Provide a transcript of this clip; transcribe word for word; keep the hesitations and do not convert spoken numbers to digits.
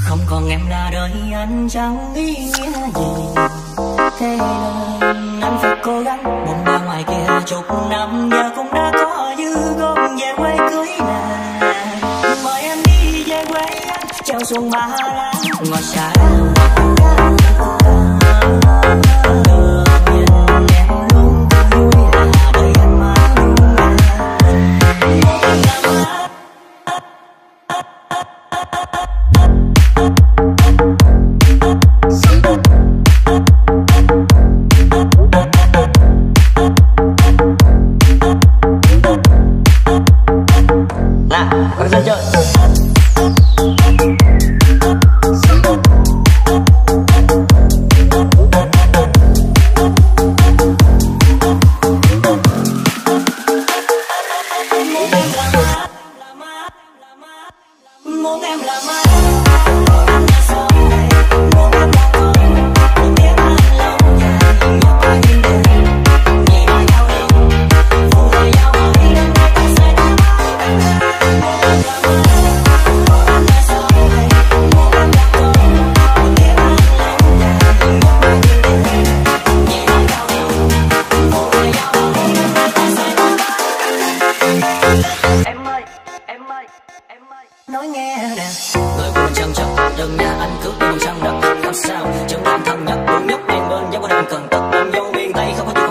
Không còn em là đời anh chẳng ý nghĩa gì. Thế nên anh phải cố gắng buồn ba ngoài kia chục năm, giờ cũng đã có dư gom về quê cưới nàng. Mời em đi về quê anh treo xuồng Ba Lan ngọt xả được nhìn em luôn vui là đời anh mà luôn là các dân chơi. Muốn em là má, anh là sao này, muốn em là con, muốn biết anh lâu dài, nhớ ai in đêm, nhị ba nhau đường, phụ đời nhau hỏi đêm nay ta sẽ ta mãi. Muốn em là má, anh là sao này, muốn em là con, muốn biết anh lâu dài, nhớ ai in đêm, nhị ba nhau đường, phụ đời nhau hỏi đêm nay ta sẽ ta mãi. Em ơi, em ơi, em ơi, nói nghe nè. Người của mình trăng trăng đừng nhà anh cứ đi bằng trăng đất. Làm sao chẳng đang thầm nhắc buồn nhóc em bên giống có đang cần tất. Em vô miền Tây không có